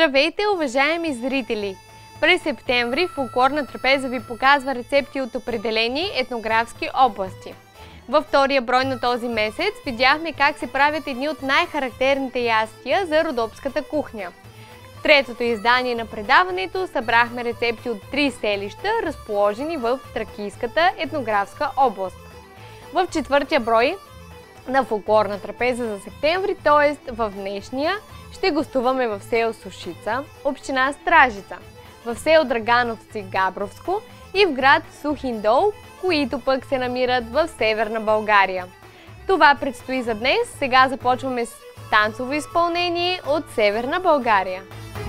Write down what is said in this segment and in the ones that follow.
Здравейте, уважаеми зрители! През септември Фолклорна трапеза ви показва рецепти от определени етнографски области. Във втория брой на този месец видяхме как се правят едни от най-характерните ястия за родопската кухня. В третото издание на предаването събрахме рецепти от 3 селища, разположени в Тракийската етнографска област. В четвъртия брой на Фолклорна трапеза за септември, т.е. в днешния, ще гостуваме в село Сушица, община Стражица, в село Драгановци, Габровско и в град Сухиндол, които пък се намират в Северна България. Това предстои за днес. Сега започваме с танцово изпълнение от Северна България.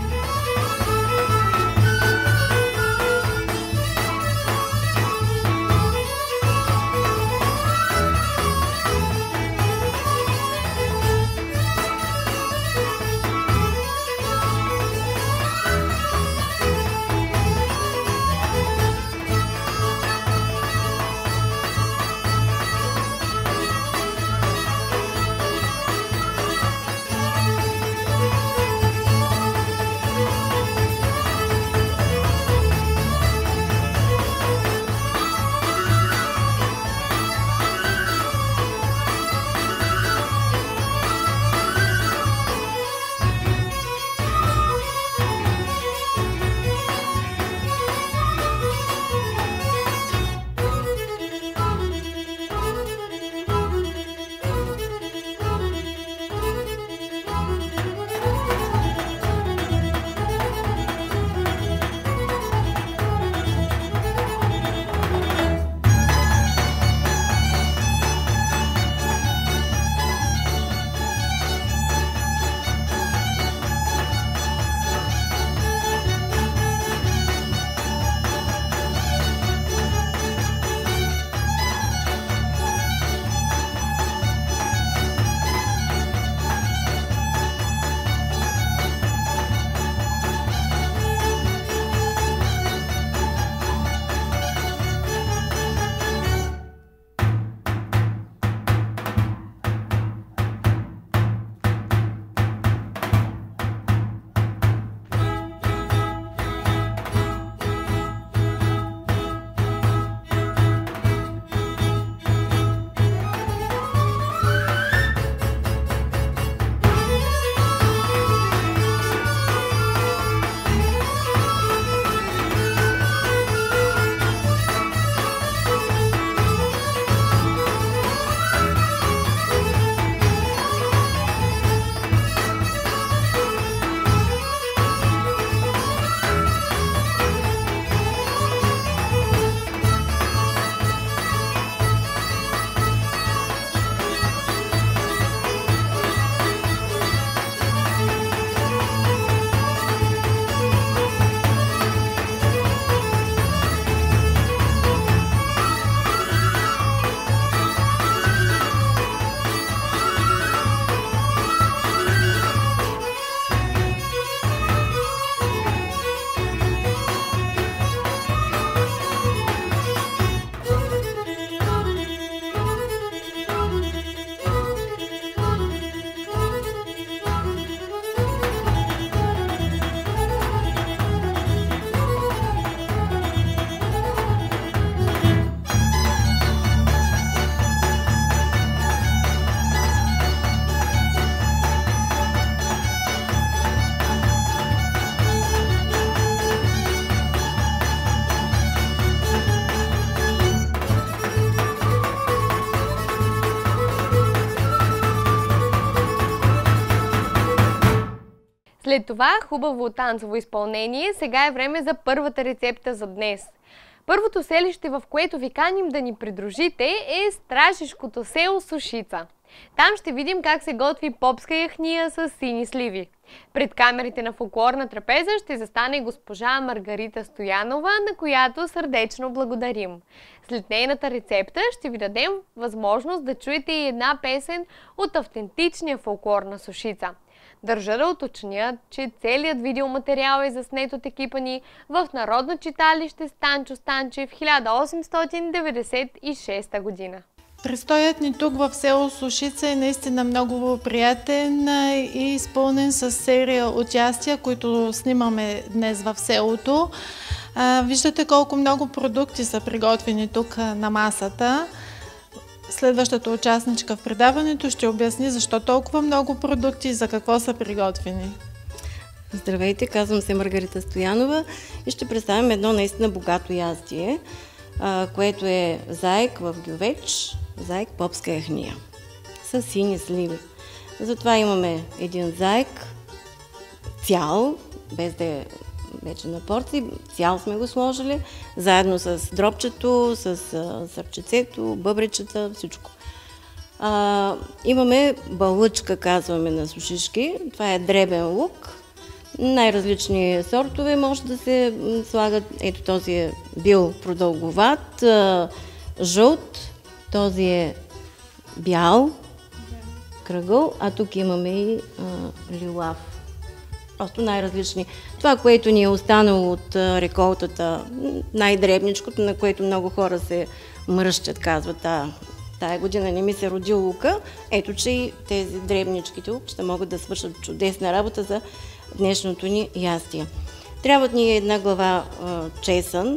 След това хубаво танцово изпълнение, сега е време за първата рецепта за днес. Първото селище, в което ви каним да ни придружите, е Стражишкото село Сушица. Там ще видим как се готви попска яхния с сини сливи. Пред камерите на Фолклорна трапеза ще застане госпожа Маргарита Стоянова, на която сърдечно благодарим. След нейната рецепта ще ви дадем възможност да чуете и една песен от автентичния фолклор на Сушица. Държа да уточня, че целият видеоматериал е заснет от екипа ни в Народно читалище Станчо Станчев 1896 година. Престоят ни тук в село Сушица е наистина много приятен и изпълнен с серия участия, които снимаме днес в селото. Виждате колко много продукти са приготвени тук на масата. Следващата участничка в предаването ще обясни защо толкова много продукти и за какво са приготвени. Здравейте, казвам се Маргарита Стоянова и ще представим едно наистина богато ястие, което е заек в гювеч, заек попска яхния с сини сливи. Затова имаме един заек цял, без да е вече на порции, цял сме го сложили, заедно с дробчето, с сърчецето, бъбречета, всичко. Имаме балъчка, казваме на сушишки, това е дребен лук, най-различни сортове може да се слагат. Ето този е бил продълговат, жълт, този е бял, кръгъл, а тук имаме и лилав. Просто най-различни. Това, което ни е останало от реколтата, най-дребничкото, на което много хора се мръщат, казват, тая година не ми се роди лука, ето, че и тези дребничките лукчета могат да свършат чудесна работа за днешното ни ястие. Трябват ни една глава чесън,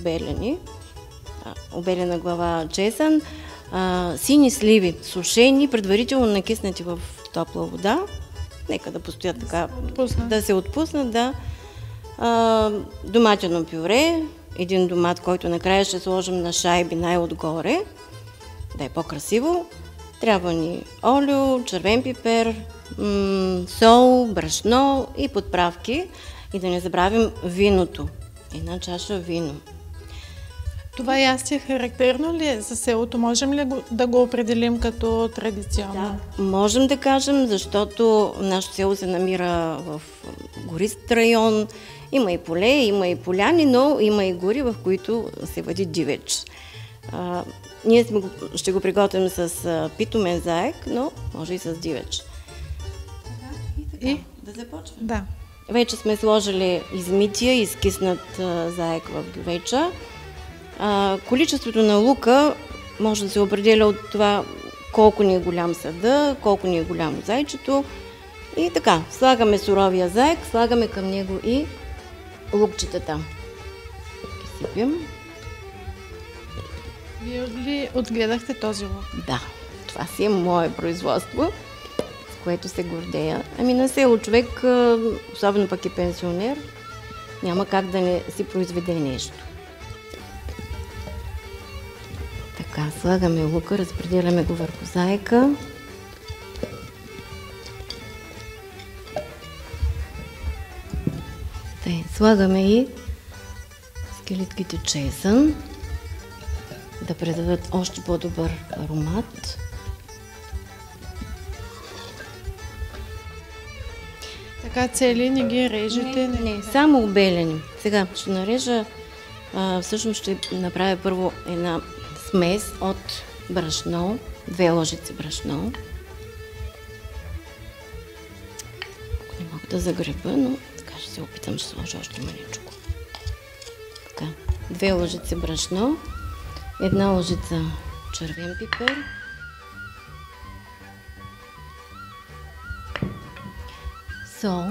обелена глава чесън, сини сливи, сушени, предварително накиснати в топла вода. Нека да постоят така, да се отпуснат, да. Доматено пюре, един домат, който накрая ще сложим на шайби най-отгоре, да е по-красиво. Трябва ни олио, червен пипер, сол, брашно и подправки. И да не забравим виното. Една чаша вино. Това ястие характерно ли е за селото? Можем ли да го определим като традиционно? Да, можем да кажем, защото нашето село се намира в горист район. Има и поле, има и поляни, но има и гори, в които се води дивеч. Ние ще го приготвим с питомен заек, но може и с дивеч. И да започваме. Да. Вече сме сложили измития и изкиснат заек в гювеча. Количеството на лука може да се определя от това колко ни е голям съда, колко ни е голямо зайчето. И така, слагаме суровия заек, слагаме към него и лукчетата. Сипим. Вие ли отгледахте този лук? Да, това си е мое производство, с което се гордея. Ами на село човек, особено пък и пенсионер, няма как да не си произведе нещо. Така, слагаме лука, разпределяме го върху заека. Слагаме и скелетките чесън, да предадат още по-добър аромат. Така цели не ги режете? Не, само обелени. Сега ще нарежа, всъщност ще направя първо една смес от брашно, 2 лъжици брашно. Не мога да загреба, но така ще се опитам, ще сложа още маничко. Така, 2 лъжици брашно, 1 лъжица червен пипер, сол,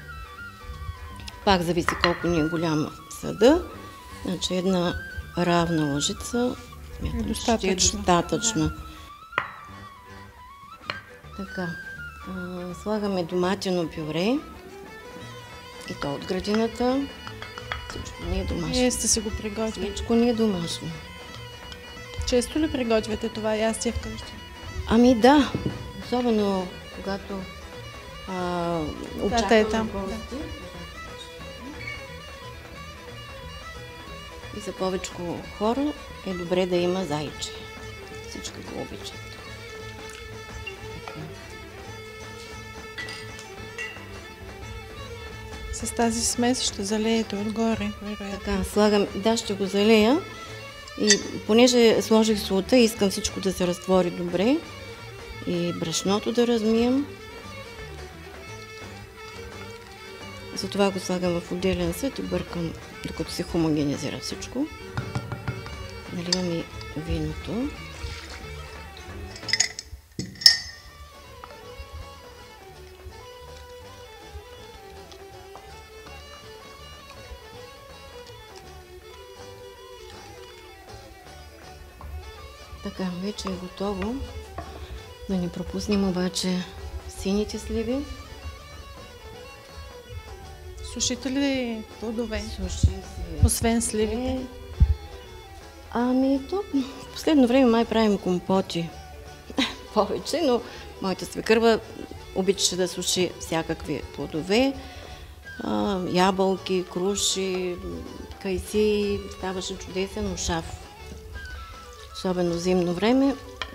пак зависи колко ни е голяма съда, значи една равна лъжица ще е достатъчно. Да. Така, слагаме доматено пюре и то от градината. Всичко ни е домашно. Вие сте си го приготвили? Всичко ни е домашно. Често ли приготвяте това ястие вкъщи? Ами да, особено когато очакваме гости. И за повечко хора е добре да има зайче. Всички го обичат. С тази смес ще залеете отгоре. Така, слагам, да, ще го залея. И понеже сложих солта, искам всичко да се разтвори добре. И брашното да размием. Затова го слагам в отделен съд и бъркам, докато се хомогенизира всичко. Наливам и виното. Така, вече е готово. Да не пропуснем обаче сините сливи. Сушите ли плодове? Суши се. Освен сливите? Ами, то в последно време май правим компоти повече, но моята свекърва обичаше да суши всякакви плодове, ябълки, круши, кайси, ставаше чудесен ушав. Особено зимно време.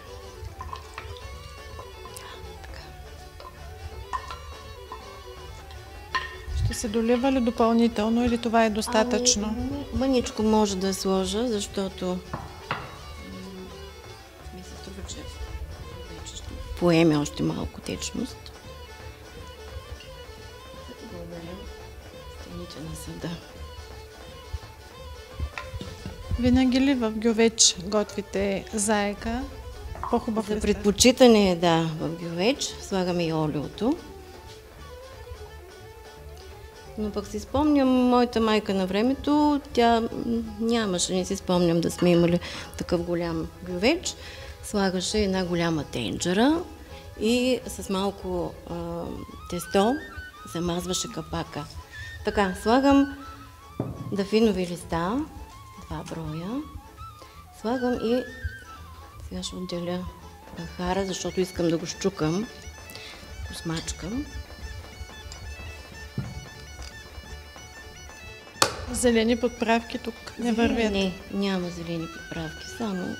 Ще се долива ли допълнително или това е достатъчно? Мъничко може да сложа, защото ми се струва, че вече ще поеме още малко течност. Да го оберем стените на съда. Винаги ли в гювеч готвите заека? По-хубав За ли предпочитане е, да, в гювеч. Слагаме и олиото. Но пък си спомням, моята майка на времето, тя нямаше, не си спомням да сме имали такъв голям гювеч. Слагаше една голяма тенджера и с малко тесто замазваше капака. Така, слагам дафинови листа, 2 броя. Слагам и сега ще отделя захара, защото искам да го щукам, го смачкам. Зелени подправки тук не вървят? Не, няма зелени подправки, само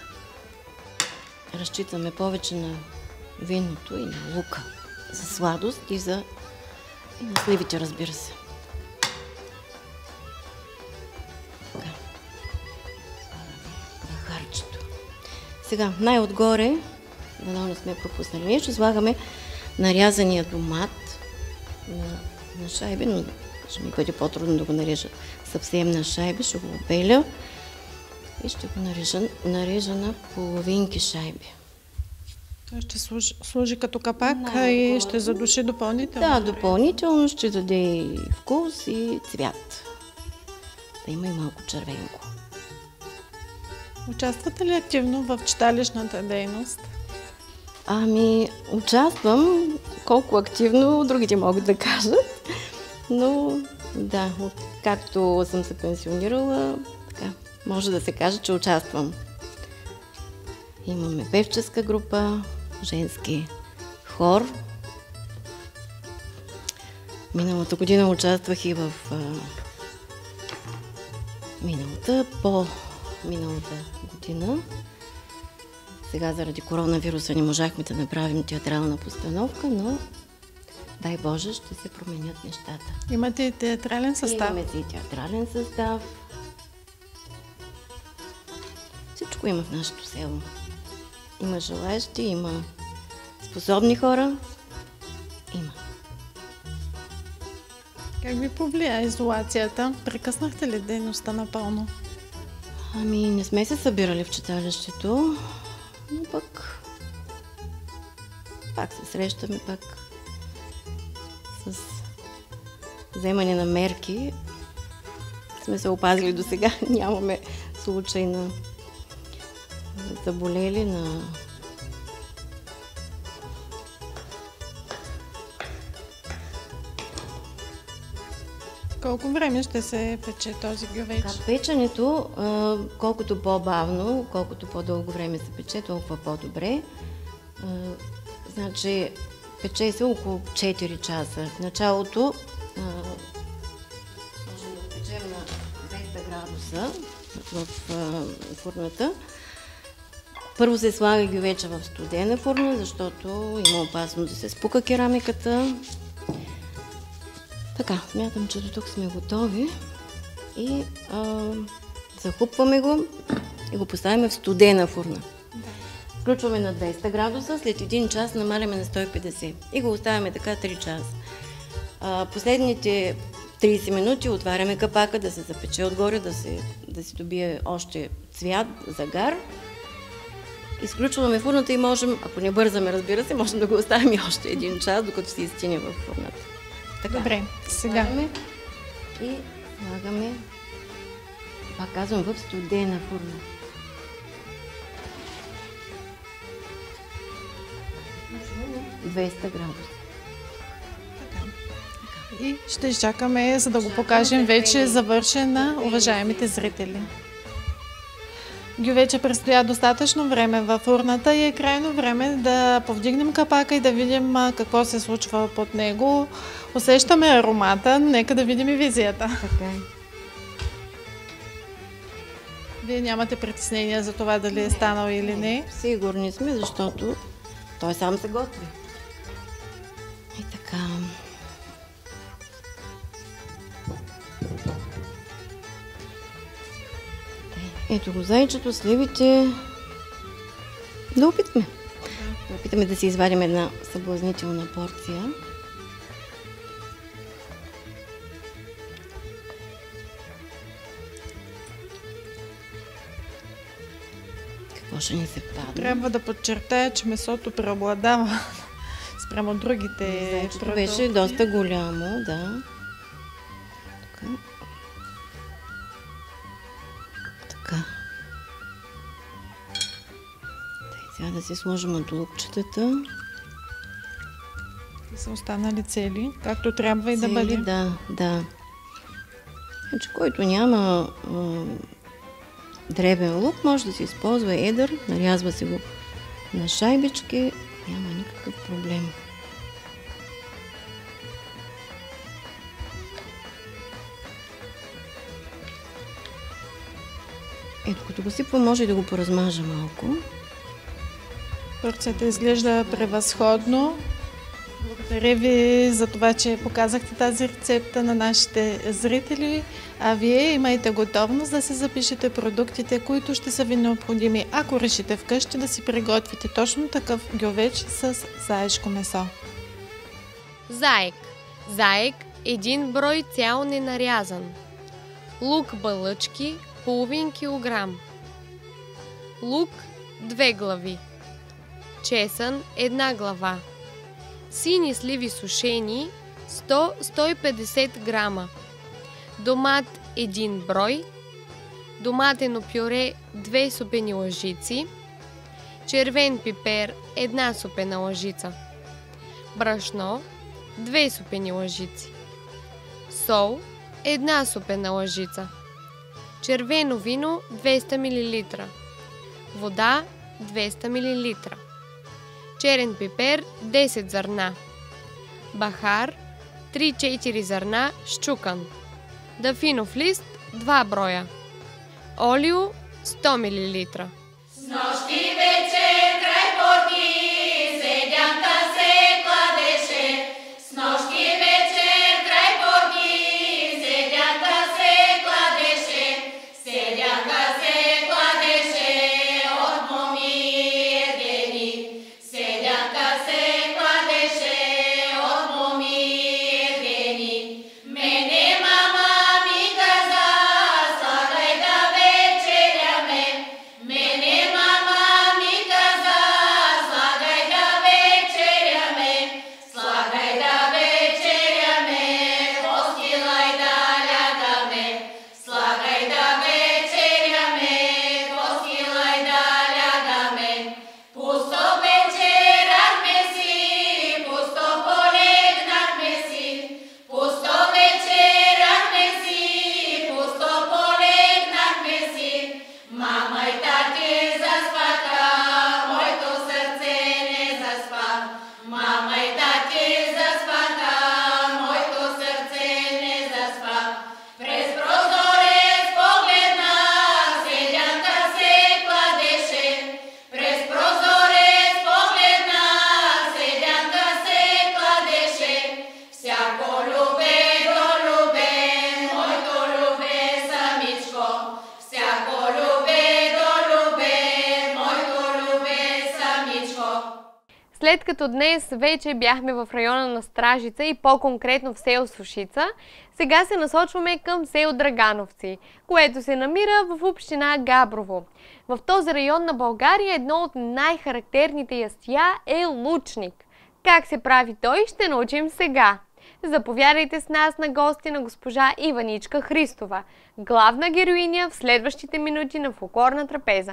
разчитаме повече на виното и на лука за сладост и на сливите, разбира се. Така. Захарчето. Сега, най-отгоре, дано не сме пропуснали нещо, слагаме нарязания домат на шайби, но ще ми бъде по-трудно да го нарежа съвсем на шайби, ще го обеля и ще го нарежа на половинки шайби. Той ще служи като капак и ще задуши допълнително? Да, допълнително ще даде и вкус и цвят. Да има и малко червенко. Участвате ли активно в читалищната дейност? Ами, участвам, колко активно, другите могат да кажат. Но да, както съм се пенсионирала, така, може да се каже, че участвам. Имаме певческа група, женски хор. Миналата година участвах и в миналата година. Сега заради коронавируса не можахме да направим театрална постановка, но дай Боже, ще се променят нещата. Имате и театрален състав? Имаме си театрален състав. Всичко има в нашето село. Има желаещи, има способни хора. Има. Как ви повлия изолацията? Прекъснахте ли дейността напълно? Ами, не сме се събирали в читалището, но пак се срещаме, пак с вземане на мерки сме се опазили до сега. Нямаме случай на заболели, на Колко време ще се пече този гювеч? Печенето, колкото по-бавно, колкото по-дълго време се пече, толкова по-добре. Значи, пече се около 4 часа. В началото можем да печем на 200 градуса в фурната. Първо се слага гювеча в студена фурна, защото има опасност да се спука керамиката. Така, смятам, че до тук сме готови и захупваме го и го поставяме в студена фурна. Включваме на 200 градуса, след 1 час намаляме на 150 и го оставяме така 3 часа. Последните 30 минути отваряме капака да се запече отгоре, да си добие още цвят, загар. Изключваме фурната и можем, ако не бързаме, разбира се, можем да го оставим и още 1 час, докато се изтине в фурната. Така. Добре, сега. И слагаме, пак казвам, в студена фурна. 200 градуса. И ще изчакаме, за да го покажем вече завършена, уважаемите зрители. Гювече престоя достатъчно време във фурната и е крайно време да повдигнем капака и да видим какво се случва под него. Усещаме аромата, нека да видим и визията. Така е. Вие нямате притеснения за това дали е станал или не? Сигурни сме, защото той сам се готви. И така. Ето го зайчето, сливите. Да опитаме. Да опитаме да си извадим една съблазнителна порция. Какво ще ни се падне? Трябва да подчертая, че месото преобладава спрямо другите Зайчето продукти. беше доста голямо, да. Така. Така. Сега да си сложим от лукчетата. Са останали цели, както трябва и да бъде. Да, да. Значи, който няма дребен лук, може да се използва едър, нарязва се го на шайбички, няма никакъв проблем. Ето, като го сипва, може и да го поразмажа малко. Порцията изглежда превъзходно. Благодаря ви за това, че показахте тази рецепта на нашите зрители, а вие имайте готовност да си запишете продуктите, които ще са ви необходими, ако решите вкъщи да си приготвите точно такъв гювеч с заешко месо. Заек. Заек – 1 брой цял ненарязан. Лук бълъчки – половин килограм. Лук – 2 глави. Чесън – 1 глава. Сини сливи сушени 100-150 грама. Домат 1 брой. Доматено пюре 2 супени лъжици. Червен пипер 1 супена лъжица. Брашно 2 супени лъжици. Сол 1 супена лъжица. Червено вино 200 мл. Вода 200 мл. Черен пипер 10 зърна. Бахар 3-4 зърна счукан. Дафинов лист 2 броя. Олио 100 мл. С нощи вечер край порти седянка се кладеше. С нощи вечер край порти седянка се кладеше. Седянка се кладеше от моми ергени. Седянка се кладеше от моми ергени. Мене мама ми каза, слагай да вечеряме. Мене мама ми каза, слагай да вечеряме. Слагай да вечеряме, постилай да лягаме. Слагай да вечеряме, постилай да лягаме. Пусто вечерахме си, пусто полегнахме си. Пусто вечерахме си, пусто полегнахме си. Мама и тати заспаха, моето сърце не заспа. Мама и тати заспаха, моето сърце не заспа. През прозорец погледнах, седянка се кладеше. През прозорец погледнах, седянка се кладеше. Всяко любе до любе, моето любе самичко. Всяко любе до любе, моето любе самичко. След като днес вече бяхме в района на Стражица и по-конкретно в село Сушица, сега се насочваме към село Драгановци, което се намира в община Габрово. В този район на България едно от най-характерните ястия е лучник. Как се прави той, ще научим сега. Заповядайте с нас на гости на госпожа Иваничка Христова, главна героиня в следващите минути на Фолклорна трапеза.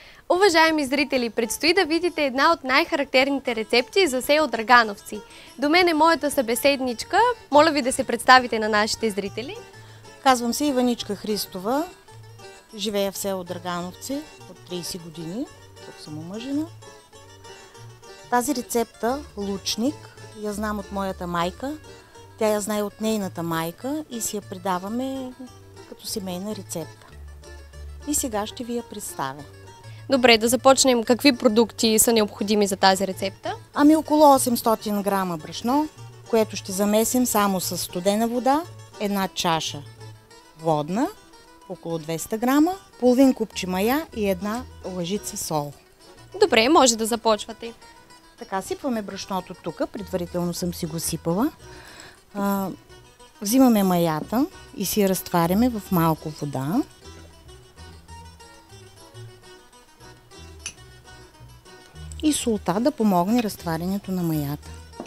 Уважаеми зрители, предстои да видите една от най-характерните рецепти за село Драгановци. До мен е моята събеседничка. Моля ви да се представите на нашите зрители. Казвам се Иваничка Христова. Живея в село Драгановци от 30 години. Тук съм омъжена. Тази рецепта, лучник, я знам от моята майка. Тя я знае от нейната майка и си я предаваме като семейна рецепта. И сега ще ви я представя. Добре, да започнем. Какви продукти са необходими за тази рецепта? Ами около 800 грама брашно, което ще замесим само с студена вода, една чаша водна, около 200 грама, половин купче мая и една лъжица сол. Добре, може да започвате. Така, сипваме брашното тук, предварително съм си го сипала. Взимаме маята и си я разтваряме в малко вода. И солта да помогне разтварянето на маята.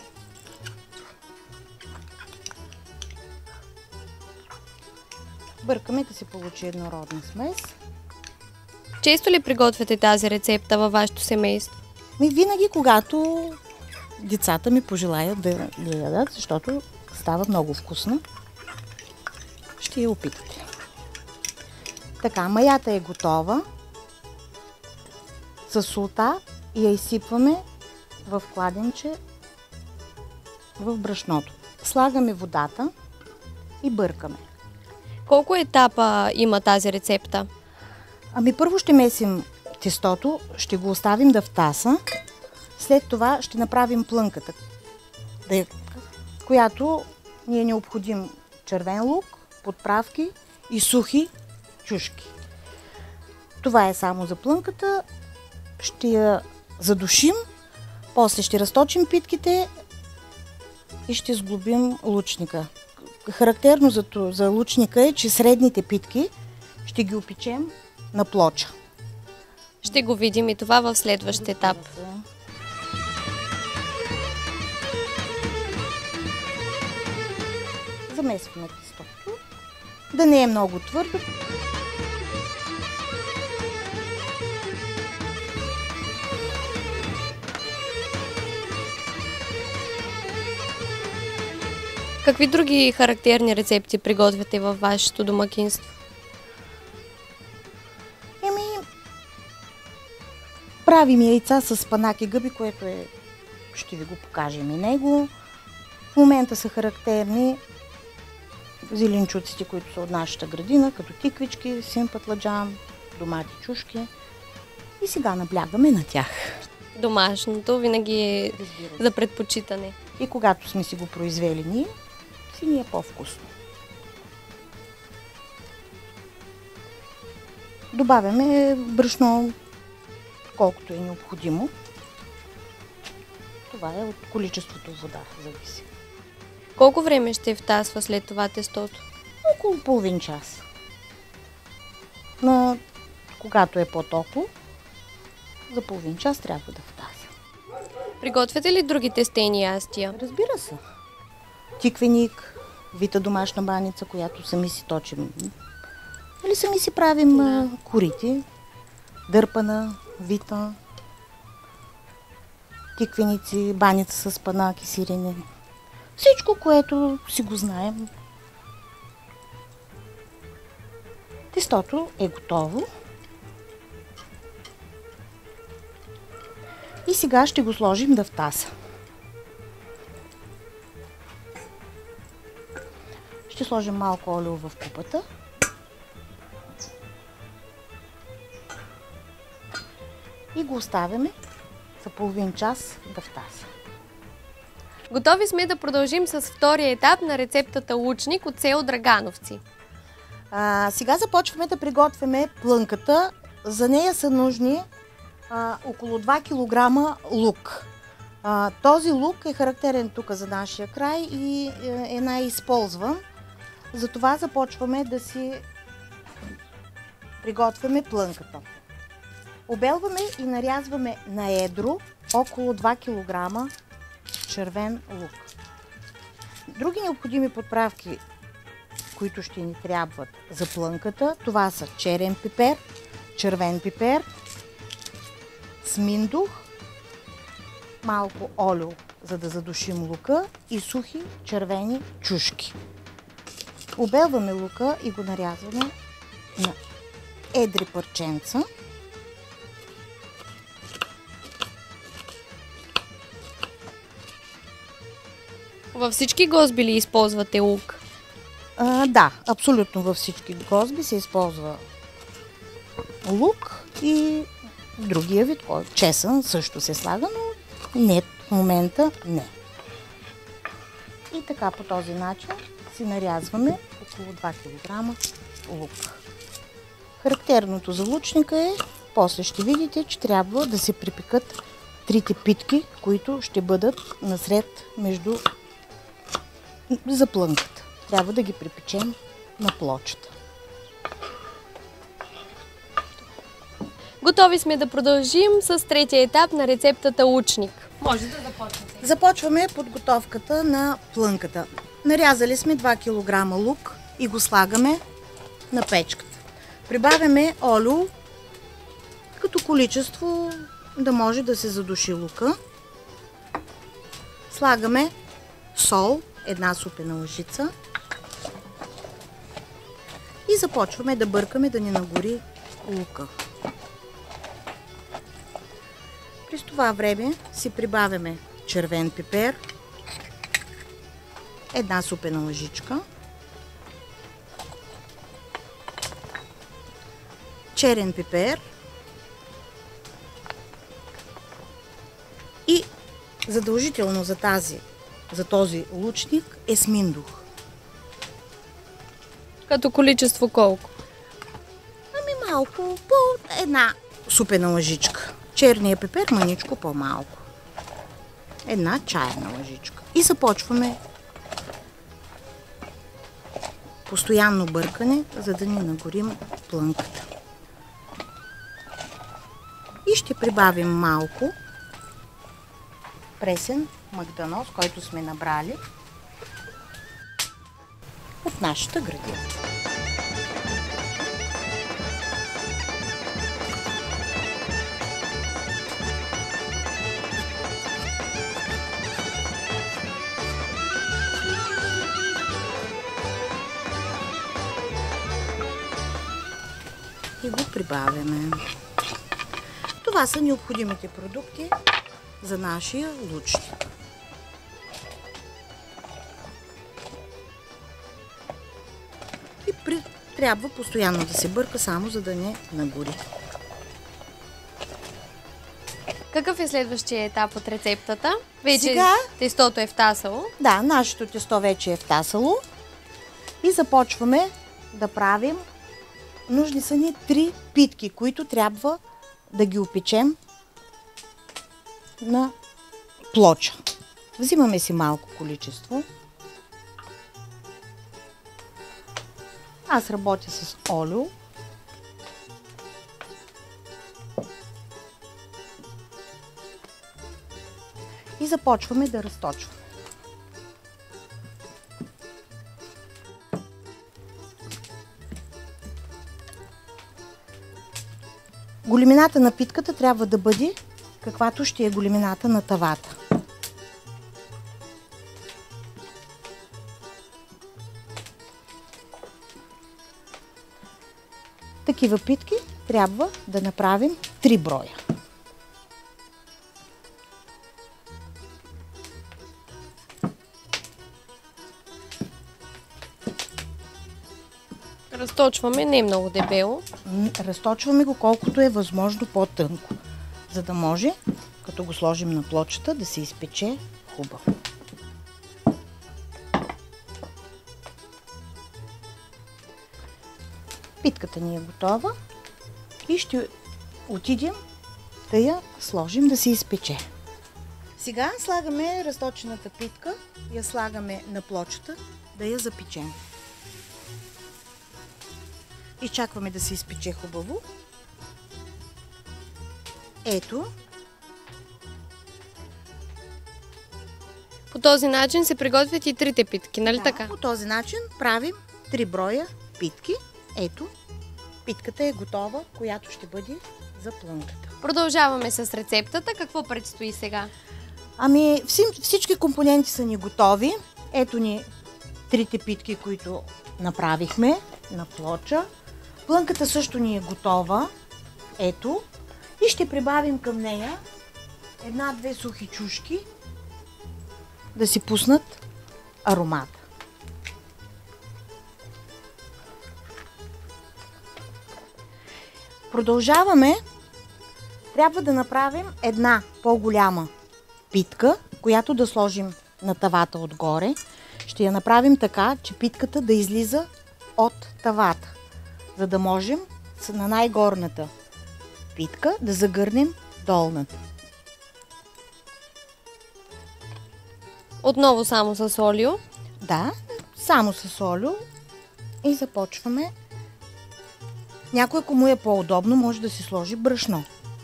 Бъркаме да се получи еднородна смес. Често ли приготвяте тази рецепта във вашето семейство? Винаги, когато децата ми пожелаят да я ядат, защото става много вкусно, ще я опитате. Така, маята е готова. С солта и я изсипваме в кладенче в брашното. Слагаме водата и бъркаме. Колко етапа има тази рецепта? Ами първо ще месим тестото, ще го оставим да втаса. След това ще направим плънката, която ни е необходим червен лук, подправки и сухи чушки. Това е само за плънката. Ще я задушим, после ще разточим питките и ще сглобим лучника. Характерно за лучника е, че средните питки ще ги опечем на плоча. Ще го видим и това в следващ етап. Замесваме тестото, да не е много твърдо. Какви други характерни рецепти приготвяте във вашето домакинство? Правим яйца с спанак и гъби, което ще ви го покажем и него. В момента са характерни зеленчуците, които са от нашата градина, като тиквички, син патладжан, домати, чушки. И сега наблягаме на тях. Домашното винаги е за предпочитане. И когато сме си го произвели ние, си ни е по-вкусно. Добавяме брашно, колкото е необходимо. Това е от количеството вода, зависи. Колко време ще втасва след това тестото? Около половин час. Но когато е по-топло, за половин час трябва да втася. Приготвяте ли други тестени ястия? Разбира се. Тиквеник, вита домашна баница, която сами си точим. Или сами си правим корити, дърпана, вита, тиквеници, баница с спанак и сирене. Всичко, което си го знаем. Тестото е готово. И сега ще го сложим да втаса. Ще сложим малко олио в купата. И го оставяме за половин час да втаса. Готови сме да продължим с втория етап на рецептата лучник от село Драгановци. Сега започваме да приготвяме плънката. За нея са нужни около 2 кг лук. Този лук е характерен тук за нашия край и е най-използван. Затова започваме да си приготвяме плънката. Обелваме и нарязваме на едро около 2 кг червен лук. Други необходими подправки, които ще ни трябват за плънката, това са черен пипер, червен пипер, сминдух, малко олио, за да задушим лука и сухи червени чушки. Обелваме лука и го нарязваме на едри парченца. Във всички гозби ли използвате лук? Да, абсолютно във всички гозби се използва лук и другия вид, чесън също се слага, но не, в момента не. И така по този начин си нарязваме около 2 кг лук. Характерното за лучника е, после ще видите, че трябва да се припекат трите питки, които ще бъдат насред между заплънката. Трябва да ги припечем на плочата. Готови сме да продължим с третия етап на рецептата лучник. Може да започнете. Започваме подготовката на плънката. Нарязали сме 2 кг лук и го слагаме на печката. Прибавяме олио като количество да може да се задуши лука. Слагаме сол, 1 супена лъжица и започваме да бъркаме да ни нагори лука. През това време си прибавяме червен пипер, 1 супена лъжичка, черен пипер и задължително за този лучник е сминдух. Като количество колко? Ами малко, по 1 супена лъжичка. Черния пипер маничко по-малко. 1 чайна лъжичка. И започваме постоянно бъркане, за да ни нагорим плънката. И ще прибавим малко пресен магданоз, който сме набрали от нашата градина. И го прибавяме. Това са необходимите продукти за нашия лучник. И трябва постоянно да се бърка, само за да не нагори. Какъв е следващия етап от рецептата? Вече Сега тестото е втасало. Да, нашето тесто вече е втасало и започваме да правим. Нужни са ни 3 питки, които трябва да ги опечем на плоча. Взимаме си малко количество. Аз работя с олио. И започваме да разточваме. Големината на питката трябва да бъде каквато ще е големината на тавата. Такива питки трябва да направим 3 броя. Разточваме не много дебело. Разточваме го колкото е възможно по-тънко, за да може, като го сложим на плочата, да се изпече хубаво. Питката ни е готова и ще отидем да я сложим да се изпече. Сега слагаме разточената питка, я слагаме на плочата да я запечем. Изчакваме да се изпече хубаво. Ето. По този начин се приготвят и 3 питки, нали така? По този начин правим 3 броя питки. Ето, питката е готова, която ще бъде за плънката. Продължаваме с рецептата. Какво предстои сега? Ами всички компоненти са ни готови. Ето ни 3 питки, които направихме на плоча. Плънката също ни е готова. Ето. И ще прибавим към нея 1-2 сухи чушки да си пуснат аромата. Продължаваме. Трябва да направим една по-голяма питка, която да сложим на тавата отгоре. Ще я направим така, че питката да излиза от тавата, за да можем на най-горната питка да загърнем долната. Отново само с олио. Да, само с олио и започваме. Някой, ако му е по-удобно, може да си сложи брашно.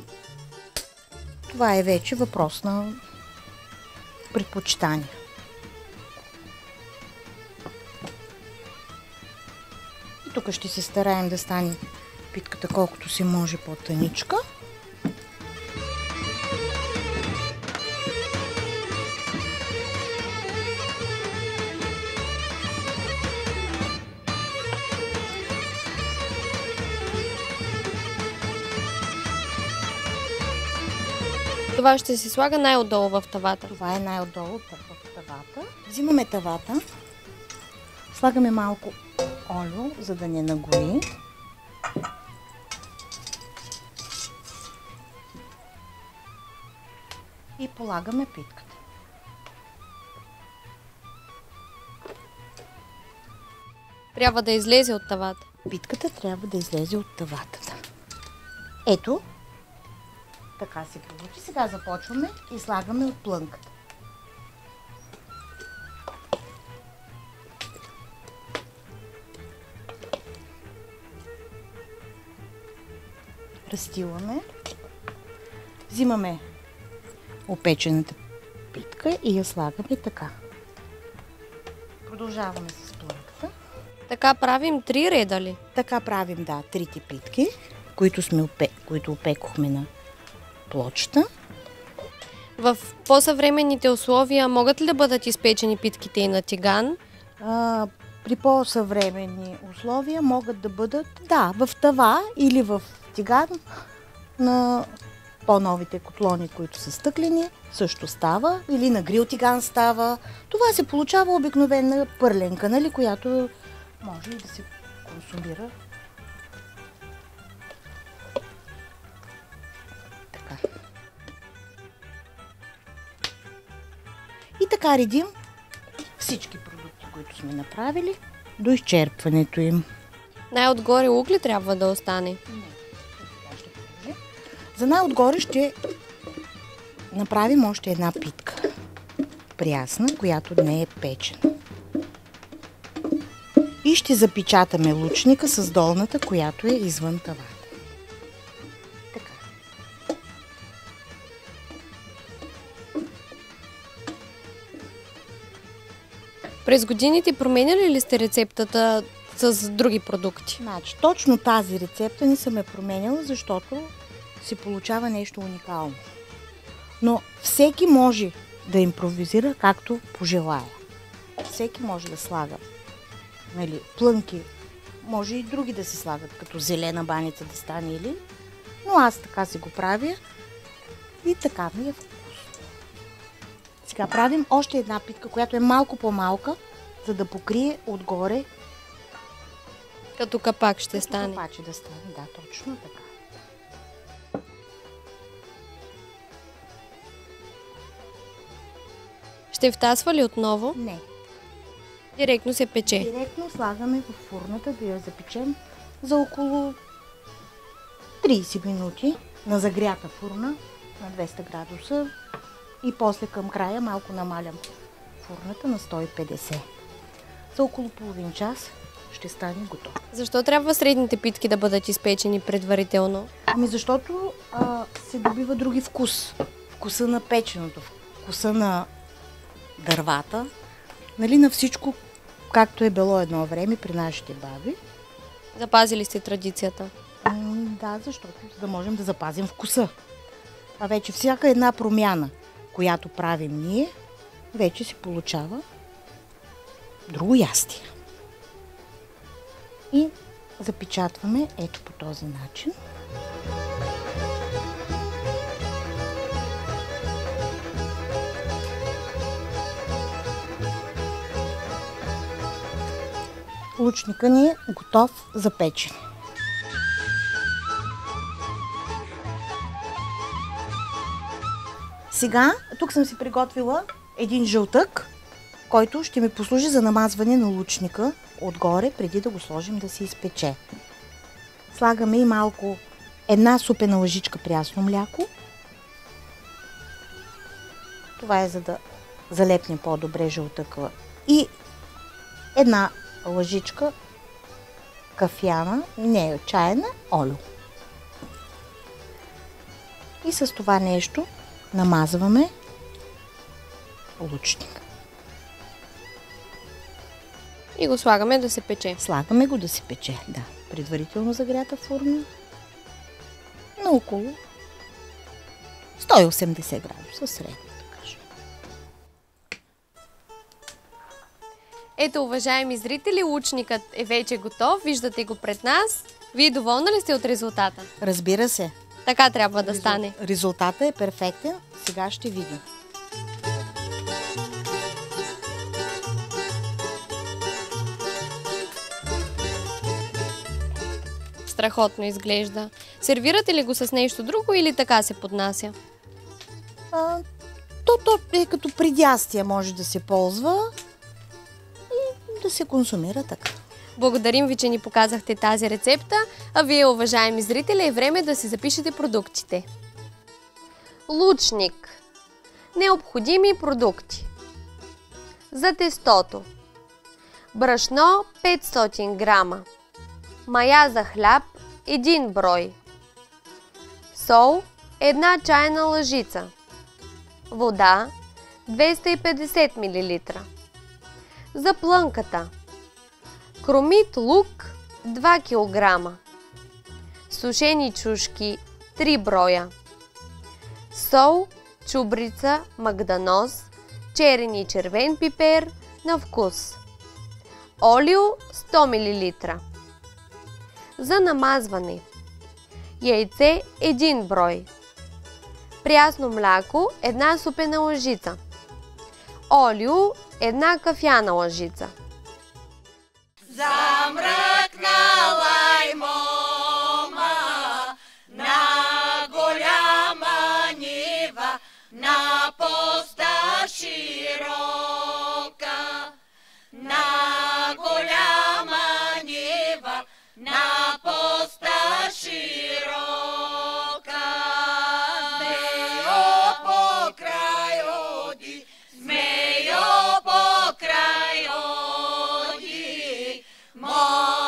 Това е вече въпрос на предпочитание. И тук ще се стараем да стане питката колкото се може по-тъничка. Това ще се слага най-отдолу в тавата. Това е най-отдолу в тавата. Взимаме тавата, слагаме малко олио, за да не нагори. И полагаме питката. Трябва да излезе от тавата. Питката трябва да излезе от тавата. Да. Ето, така се получи. Сега започваме и слагаме от плънката. Разстиламе. Взимаме опечената питка и я слагаме така. Продължаваме с плънката. Така правим 3 реда ли? Така правим, да, 3 питки, които опекохме на плочата. В по-съвременните условия могат ли да бъдат изпечени питките и на тиган? При по-съвременни условия могат да бъдат, да, в тава или в тиган. На по-новите котлони, които са стъклени, също става. Или на грил тиган става. Това се получава обикновена пърленка, нали, която може и да се консумира. Така. И така редим всички продукти, които сме направили, до изчерпването им. Най-отгоре лук ли трябва да остане? За най-отгоре ще направим още една питка. Прясна, която не е печена. И ще запечатаме лучника с долната, която е извън тавата. Така. През годините променяли ли сте рецептата с други продукти? Значи, точно тази рецепта не съм я променяла, защото се получава нещо уникално. Но всеки може да импровизира както пожелая. Всеки може да слага, нали, плънки, може и други да се слагат, като зелена баница да стане или, но аз така си го правя и така ми е вкусно. Сега правим още една питка, която е малко по-малка, за да покрие отгоре. Като капак ще стане. Капаче да стане, да, точно така. Ще втасва ли отново? Не. Директно се пече. Директно слагаме в фурната да я запечем за около 30 минути на загрята фурна на 200 градуса и после към края малко намалям фурната на 150. За около половин час ще стане готово. Защо трябва средните питки да бъдат изпечени предварително? Ами защото се добива други вкус. Вкуса на печеното, вкуса на дървата, нали, на всичко, както е било едно време при нашите баби. Запазили сте традицията? Да, защото за да можем да запазим вкуса. А вече всяка една промяна, която правим ние, вече си получава друго ястие. И запечатваме ето по този начин. Лучника ни е готов за печене. Сега, тук съм си приготвила един жълтък, който ще ми послужи за намазване на лучника отгоре, преди да го сложим да се изпече. Слагаме и малко една супена лъжичка прясно мляко. Това е за да залепне по-добре жълтъка. И една лъжичка кафяна, не чайна, олио. И с това нещо намазваме лучника. И го слагаме да се пече. Слагаме го да се пече, да. Предварително загрята форма на около 180 градуса средно, да кажем. Ето, уважаеми зрители, лучникът е вече готов. Виждате го пред нас. Вие доволна ли сте от резултата? Разбира се. Така трябва да стане. Резултатът е перфектен. Сега ще видим. Страхотно изглежда. Сервирате ли го с нещо друго или така се поднася? То е като придястие, може да се ползва и да се консумира така. Благодарим ви, че ни показахте тази рецепта, а вие, уважаеми зрители, е време да си запишете продуктите. Лучник. Необходими продукти. За тестото: брашно 500 грама, мая за хляб 1 брой, сол 1 чайна лъжица, вода 250 мл. За плънката: кромит лук 2 кг, сушени чушки 3 броя, сол, чубрица, магданоз, черен и червен пипер на вкус, олио 100 мл. За намазване: яйце 1 брой, прясно мляко 1 супена лъжица, олио 1 кафяна лъжица. Замръкнала й мома на голяма нива, на поста широка, на голяма нива, на поста широка. Змейо покрай оди, змейо покрай оди,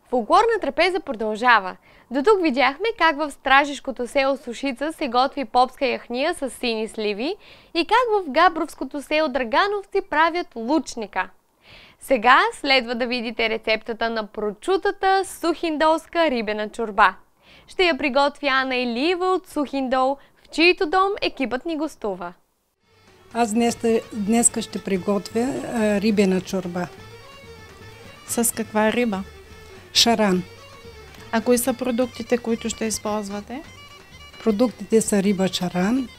Фолклорна трапеза продължава. До тук видяхме как в стражишкото село Сушица се готви попска яхния с сини сливи и как в габровското село Драгановци правят лучника. Сега следва да видите рецептата на прочутата сухиндолска рибена чорба. Ще я приготви Ана Илиева от Сухиндол, в чийто дом екипът ни гостува. Аз днеска ще приготвя рибена чорба. С каква риба? Шаран. А кои са продуктите, които ще използвате? Продуктите са риба шаран.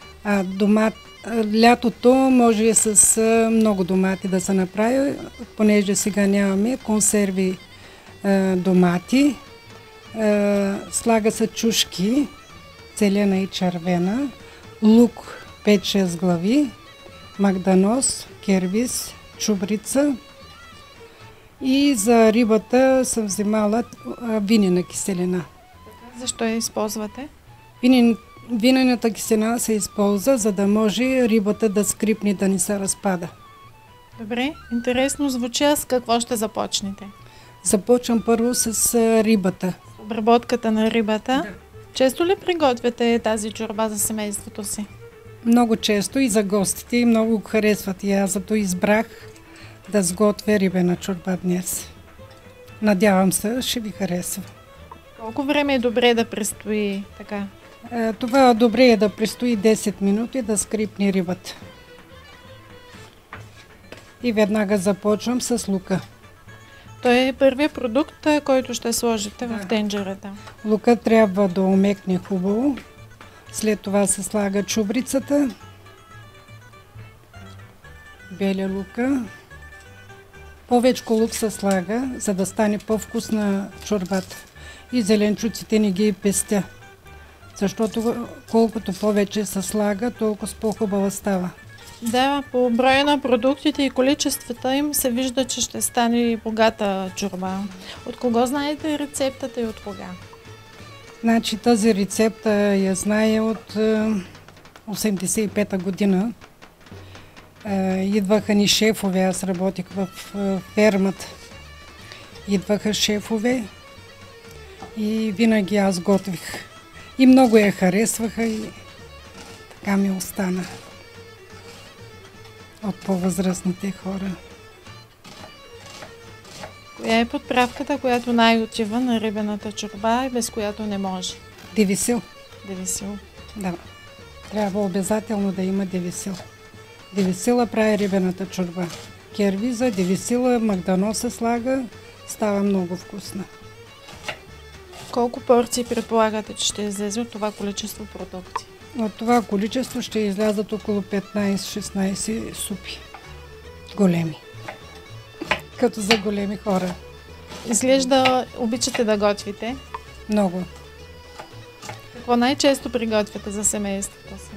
Лятото може с много домати да се направи, понеже сега нямаме консерви домати. Слага се чушки, целена и червена, лук 5-6 глави, магданос, кервис, чубрица. И за рибата съм вземала винена киселина. Защо я използвате? Винената киселина се използва, за да може рибата да скрипне, да не се разпада. Добре, интересно звучи. С какво ще започнете? Започвам първо с рибата. Обработката на рибата. Да. Често ли приготвяте тази чорба за семейството си? Много често и за гостите, и много го харесват. И аз зато избрах да сготвя рибена чорба днес. Надявам се, ще ви харесва. Колко време е добре да престои така? Това добре е да престои 10 минути да скрипне рибата. И веднага започвам с лука. Той е първият продукт, който ще сложите в тенджерата. Лука трябва да омекне хубаво. След това се слага чубрицата, белия лука. Повечко лук се слага, за да стане по-вкусна чорбата. И зеленчуците не ги пестя, защото колкото повече се слага, толкова по-хубава става. Да, по броя на продуктите и количествата им се вижда, че ще стане богата чорба. От кого знаете рецептата и от кога? Значи тази рецепта я знае от 85-та година. Идваха ни шефове, аз работих в фермата. Идваха шефове и винаги аз готвих. И много я харесваха и така ми остана от по-възрастните хора. Коя е подправката, която най-отива на рибената чорба и без която не може? Девисил. Девисил. Да. Трябва обязателно да има девисил. Девисила прави рибената чорба. Кервиза, девисила, магданоса слага, става много вкусна. Колко порции предполагате, че ще излезе от това количество продукти? От това количество ще излязат около 15-16 супи. Големи. Като за големи хора. Изглежда обичате да готвите. Много. Какво най-често приготвяте за семейството си?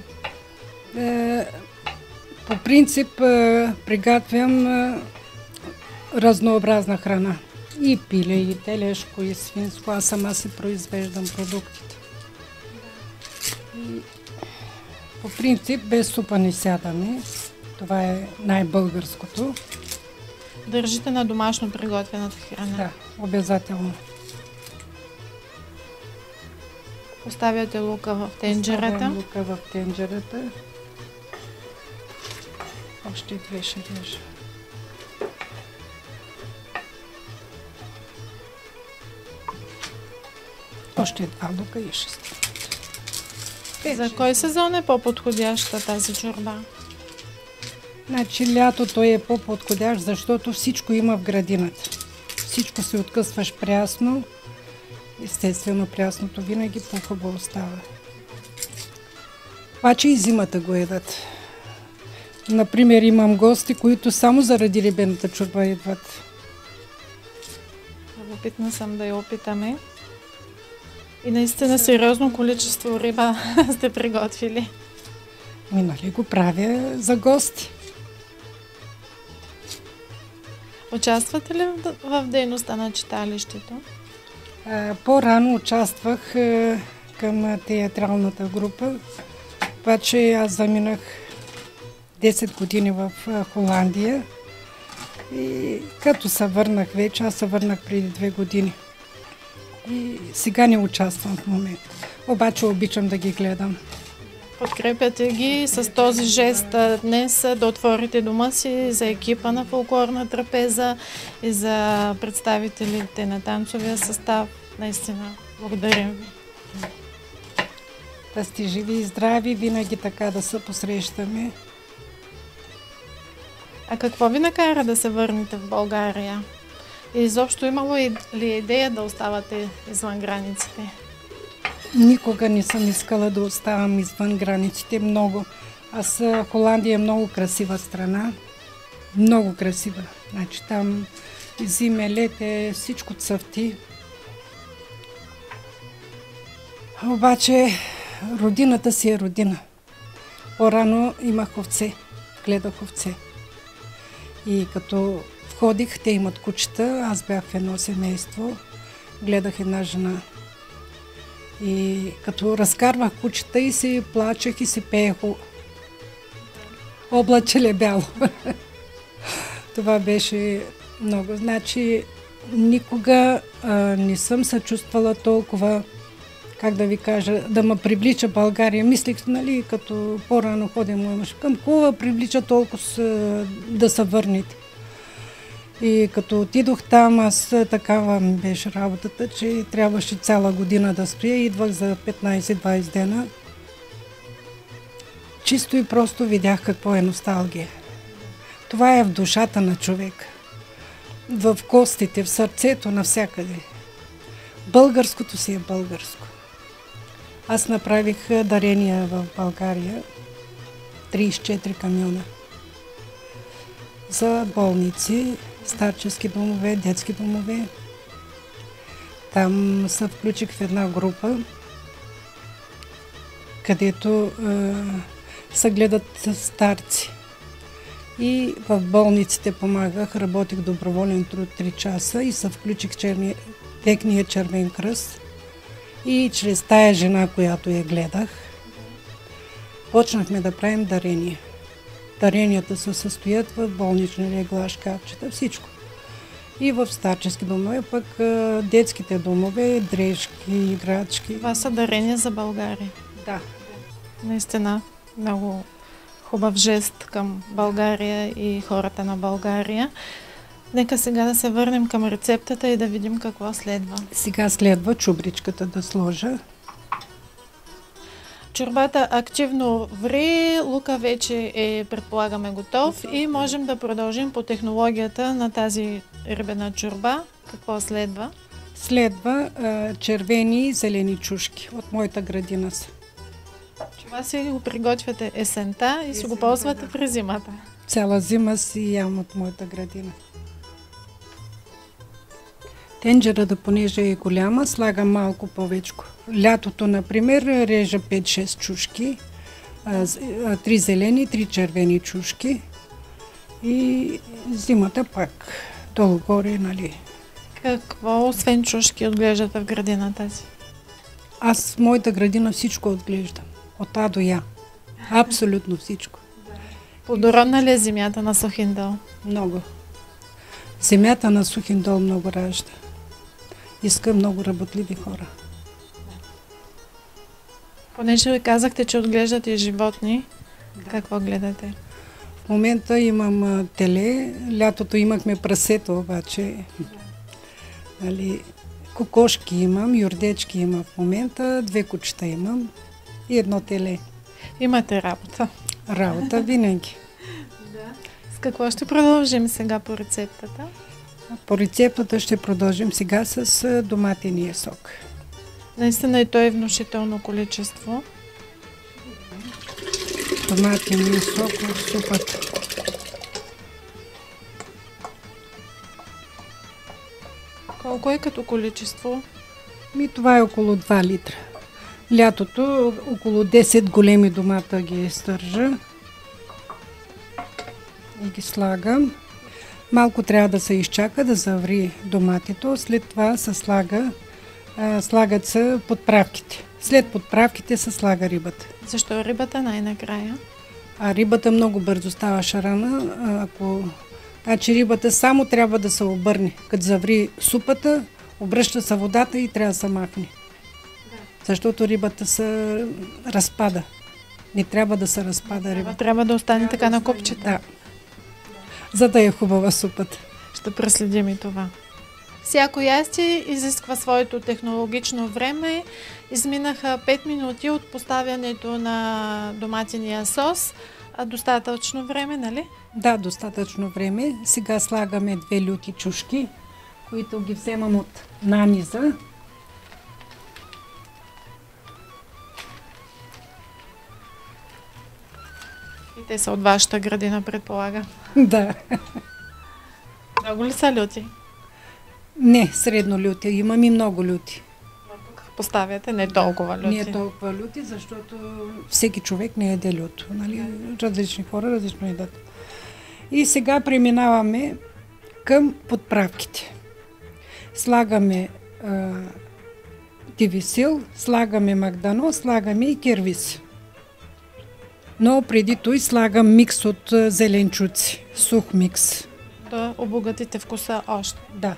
По принцип приготвям разнообразна храна. И пиле, и телешко, и свинско. Аз сама си произвеждам продуктите. И по принцип без супа не сядаме. Това е най-българското. Държите на домашно приготвената храна? Да, обязателно. Поставяте лука в тенджерата? Поставям лука в тенджерата. Още две ще режа. Още два лука и ще стане. За кой сезон е по-подходяща тази чорба? Значи лятото е по-подходящ, защото всичко има в градината. Всичко се откъсваш прясно. Естествено, прясното винаги по-хубаво става. Обаче и зимата го едат. Например, имам гости, които само заради рибената чорба идват. Любопитна съм да я опитаме. И наистина сериозно количество риба сте приготвили. Нали го правя за гости. Участвате ли в дейността на читалището? По-рано участвах към театралната група, обаче аз заминах 10 години в Холандия и като се върнах вече, аз се върнах преди 2 години. И сега не участвам в момента. Обаче обичам да ги гледам. Подкрепяте ги с този жест днес да отворите дома си за екипа на фолклорна трапеза и за представителите на танцовия състав. Наистина, благодарим ви. Да сте живи и здрави, винаги така да се посрещаме. А какво ви накара да се върнете в България? И изобщо имало ли идея да оставате извън границите? Никога не съм искала да оставам извън границите много. Холандия е много красива страна. Много красива. Значи там зиме, лете, всичко цъфти. Обаче родината си е родина. По-рано имах овце, гледах овце. И като входих, те имат кучета, аз бях в едно семейство, гледах една жена. И като разкарвах кучета и си плачех и си пеех облаче бяло. Това беше много. Значи никога не съм се чувствала толкова, как да ви кажа, да ме привлича България. Мислих, нали, като по-рано ходим имаш към Кула, привлича толкова да се върнете. И като отидох там, аз такава ми беше работата, че трябваше цяла година да спря. Идвах за 15-20 дена. Чисто и просто видях какво е носталгия. Това е в душата на човек. В костите, в сърцето, навсякъде. Българското си е българско. Аз направих дарения в България. 34 камиона. За болници, старчески домове, детски домове. Там се включих в една група, където се гледат старци. И в болниците помагах, работих доброволен труд 3 часа и се включих техния червен кръст. И чрез тая жена, която я гледах, почнахме да правим дарения. Даренията се състоят в болнични легла, шкафчета, всичко. И в старчески домове, пък детските домове, дрежки, играчки. Това са дарения за България. Да. Наистина много хубав жест към България и хората на България. Нека сега да се върнем към рецептата и да видим какво следва. Сега следва чубричката да сложа. Чорбата активно ври, лука вече е, предполагаме, готов и можем да продължим по технологията на тази рибена чорба. Какво следва? Следва червени и зелени чушки от моята градина са. Това си го приготвяте есента и си го ползвате през зимата. Цяла зима си ям от моята градина. Тенджерата, понеже е голяма, слагам малко повечко. Лятото, например, режа 5-6 чушки, 3 зелени, 3 червени чушки и зимата пак долу-горе, нали. Какво, освен чушки, отглеждате в градината си? Аз в моята градина всичко отглеждам. От А до Я. Абсолютно всичко. Плодородна ли е земята на Сухиндол? Много. Земята на Сухиндол много ражда. Иска много работливи хора. Понеже ви казахте, че отглеждате животни, какво гледате? В момента имам теле. Лятото имахме прасето, обаче. Нали, кокошки имам, юрдечки имам в момента, 2 кучета имам и 1 теле. Имате работа. Работа винаги. С какво ще продължим сега по рецептата? По рецептата ще продължим сега с доматения сок. Наистина и той е внушително количество. Доматения сок в супата. Колко е като количество? Това е около 2 литра. Лятото около 10 големи домата ги стържа и ги слагам. Малко трябва да се изчака да заври доматето, след това се слагат се подправките. След подправките се слага рибата. Защо рибата най-накрая? А рибата много бързо става шарана. Значи рибата само трябва да се обърне. Като заври супата, Обръща се водата и трябва да се махне. Защото рибата се разпада. Не трябва да се разпада риба. Трябва да остане така на копчета. Да. За да е хубава супата. Ще преследим и това. Всяко ястие изисква своето технологично време. Изминаха 5 минути от поставянето на доматения сос. Достатъчно време, нали? Да, достатъчно време. Сега слагаме 2 люти чушки, които ги вземам от наниза. И те са от вашата градина, предполага. Да. Много ли са люти? Не, средно люти. Имам и много люти. Поставяте не толкова люти. Не е толкова люти, защото всеки човек не яде люто. Нали? Различни хора различно ядат. И сега преминаваме към подправките. Слагаме дивисил, слагаме магдано, слагаме и кервис. Но преди той слагам микс от зеленчуци, сух микс. Да обогатите вкуса още. Да.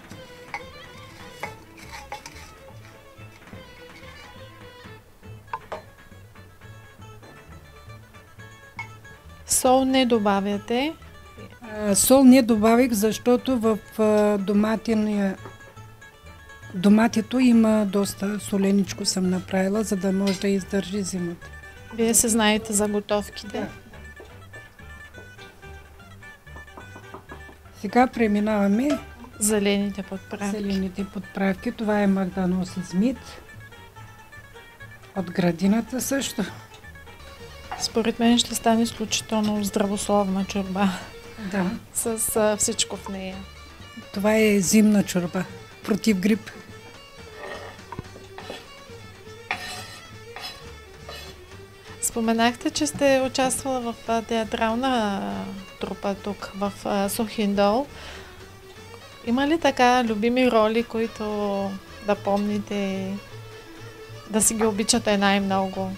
Сол не добавяте. Сол не добавих, защото в доматето има доста соленичко съм направила, за да може да издържи зимата. Вие се знаете за готовките. Да. Сега преминаваме Зелените подправки. зелените подправки. Това е магдано с мид. От градината също. Според мен ще стане изключително здравословна чорба Да. с всичко в нея. Това е зимна чорба против грип. Споменахте, че сте участвала в театрална трупа тук в Сухиндол. Има ли така любими роли, които да помните, да си ги обичате най-много?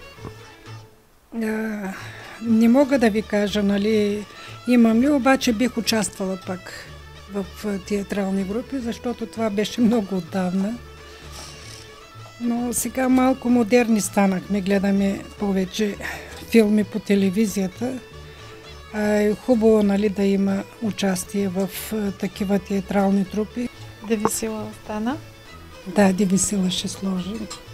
Не мога да ви кажа, нали, имам ли, обаче бих участвала пак в театрални групи, защото това беше много отдавна. Но сега малко модерни станахме, гледаме повече филми по телевизията. Е хубаво, нали, да има участие в такива театрални трупи. Девисила остана. Да, Девисила ще сложи.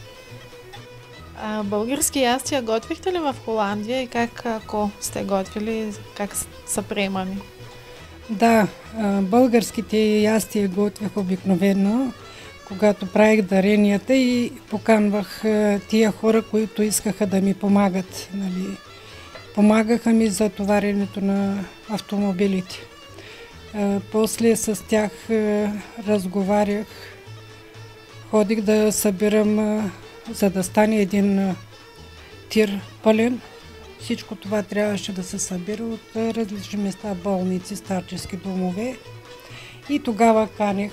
Български ястия готвихте ли в Холандия и как, ако сте готвили, как са приемани? Да, българските ястия готвях обикновено, когато правих даренията и поканвах тия хора, които искаха да ми помагат. Нали. Помагаха ми за товаренето на автомобилите. После с тях разговарях, ходих да събирам, за да стане един тир пълен. Всичко това трябваше да се събира от различни места, болници, старчески домове. И тогава канех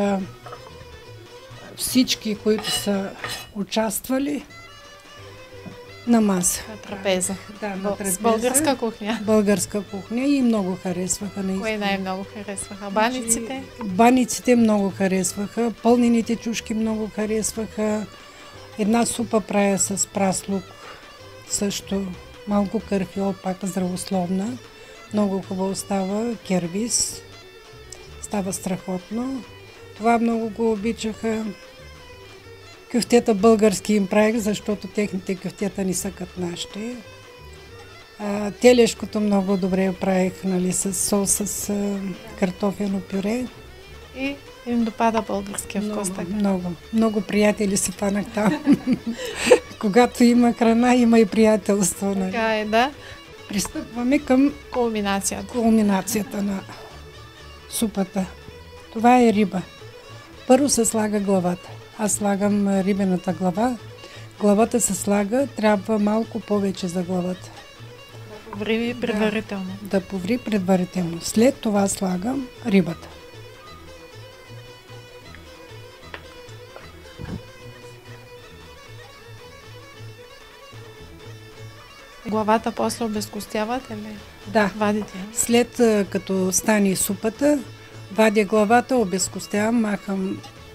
всички, които са участвали на маса. На трапеза. Да, на трапеза. С българска кухня. Българска кухня и много харесваха. Кое най-много харесваха? Баниците? Баниците много харесваха, пълнените чушки много харесваха. Една супа правя с прас лук, също малко карфиол, пак здравословна. Много хубаво става, кервис. Става страхотно. Това много го обичаха. Кюфтета български им правих, защото техните кюфтета не са като нашите. Телешкото много добре правих, нали, с сол, с картофено пюре. И им допада българския вкус. Много приятели си панах там. Когато има храна, има и приятелство. Нали. Така е, да. Пристъпваме към кулминацията на супата. Това е риба. Първо се слага главата. Аз слагам рибената глава. Главата се слага, трябва малко повече за главата. Да поври предварително. Да поври предварително. След това слагам рибата. Главата после обезкостявате ли? Да. Вадите? След като стане супата, вадя главата, обезкостявам, махам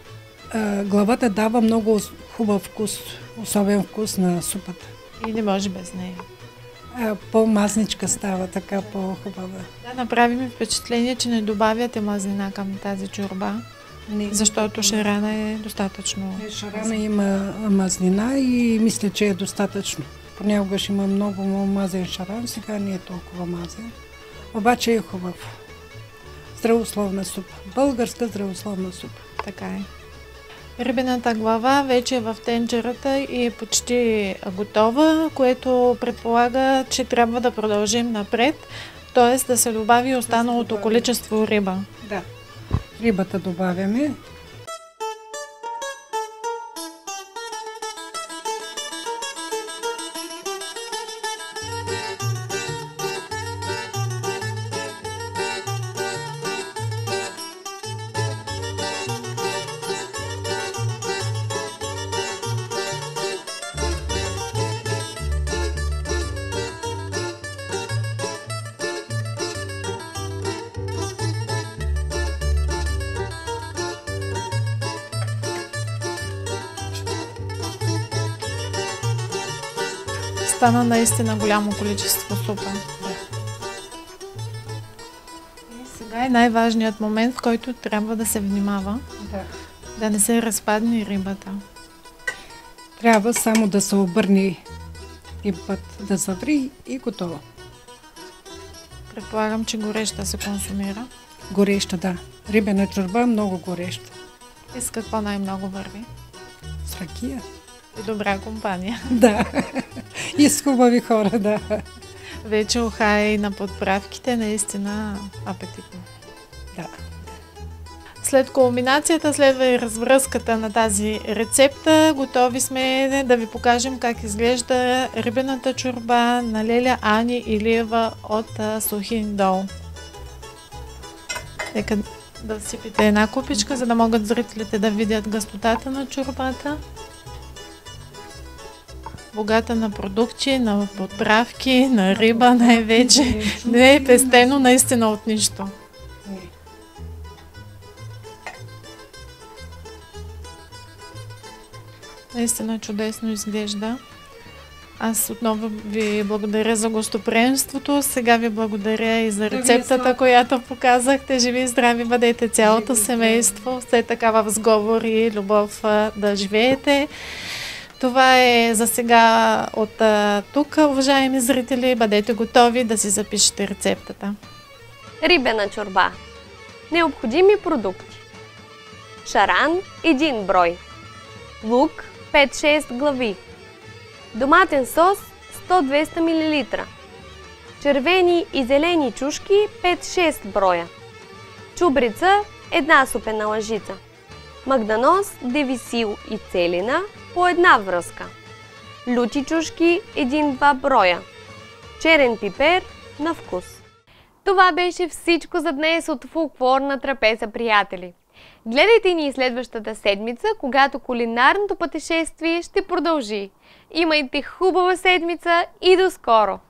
Главата дава много хубав вкус, особен вкус на супата. И не може без нея. По-мазничка става, така по-хубава. Да, направи ми впечатление, че не добавяте мазнина към тази чорба, защото шарана е достатъчно. Шарана има мазнина и мисля, че е достатъчно. Понякога ще има много мазен шаран, сега не е толкова мазен. Обаче е хубав. Здравословна супа. Българска здравословна супа. Така е. Рибената глава вече е в тенджерата и е почти готова, което предполага, че трябва да продължим напред, т.е. да се добави останалото количество риба. Да. Рибата добавяме. Стана наистина голямо количество супа. И сега е най-важният момент, в който трябва да се внимава, да не се разпадне рибата. Трябва само да се обърне един път, да заври и готово. Предполагам, че гореща се консумира. Гореща, да. Рибена чорба много гореща. И с какво най-много върви? С ракия. И добра компания. Да. И с хубави хора, да. Вече ухай на подправките, наистина апетитно. Да. След кулминацията следва и развръзката на тази рецепта. Готови сме да ви покажем как изглежда рибената чорба на леля Ани Илиева от Сухин дол. Нека да сипите една купичка, за да могат зрителите да видят гъстотата на чорбата. Богата на продукти, на подправки, на риба най-вече. Не е пестено наистина от нищо. Наистина чудесно изглежда. Аз отново ви благодаря за гостоприемството. Сега ви благодаря и за рецептата, която показахте. Живи и здрави бъдете цялото семейство. Все така в сговор и любов да живеете. Това е за сега от тук, уважаеми зрители. Бъдете готови да си запишете рецептата. Рибена чорба. Необходими продукти. Шаран 1 брой. Лук 5-6 глави. Доматен сос 100-200 мл. Червени и зелени чушки 5-6 броя. Чубрица 1 супена лъжица. Магданоз, девисил и целина по 1 връзка. Люти чушки 1-2 броя. Черен пипер на вкус. Това беше всичко за днес от Фолклорна трапеза, приятели. Гледайте ни и следващата седмица, когато кулинарното пътешествие ще продължи. Имайте хубава седмица и до скоро!